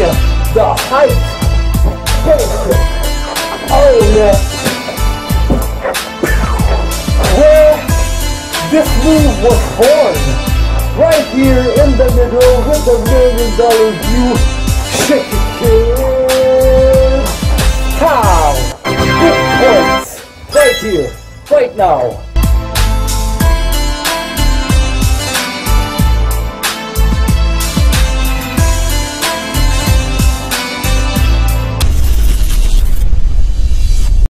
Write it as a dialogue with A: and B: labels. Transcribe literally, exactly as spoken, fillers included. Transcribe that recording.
A: you the height. Basic. Oh yeah. Where this move was born. Right here in the middle with a million dollar view. Shake it, kid. How? Big points. Right here. Right now.